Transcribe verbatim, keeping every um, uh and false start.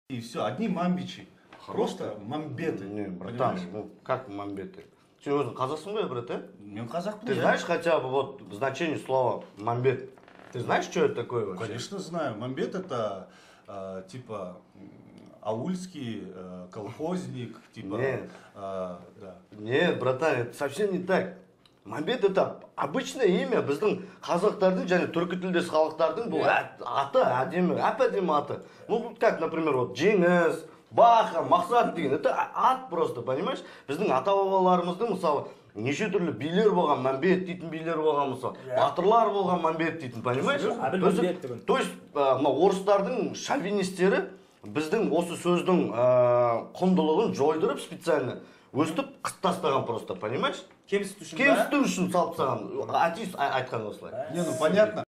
И все, одни мамбичи. Просто мамбеты. Не, братан, понимаешь? ну как мамбеты? Ты өзің қазақсың ғой, брат, а? Мен казахпын. Ты знаешь хотя бы вот значение слова мамбет? Ты знаешь, что это такое вообще? Конечно знаю. Мамбет это э, типа м, аульский э, колхозник, типа. Нет. э, да. Нет, братан, это совсем не так. Мамбет это обычное имя біздің қазақтардың және түркі тілдес халықтардың бұл аты әдемі, әп-әдемі аты. Ну, как, например, вот Жеңіс, Баха, Мақсат деген, это ат просто, понимаешь? Біздің ата-бабаларымыздың мысалы неше түрлі билер болған, мәмбет дейтін билер болған мысалы, батырлар болған мәмбет дейтін, понимаешь? Әбілмәмбет деген. То есть, мына орыстардың шовинистері біздің осы сөздің құндылығын жойдырып специально өстіп қыс тастаған просто, понимаешь? Кемсіту үшін ба? Кемсіту үшін салып тастаған. Атеист айтқан осылай. Не, ну понятно.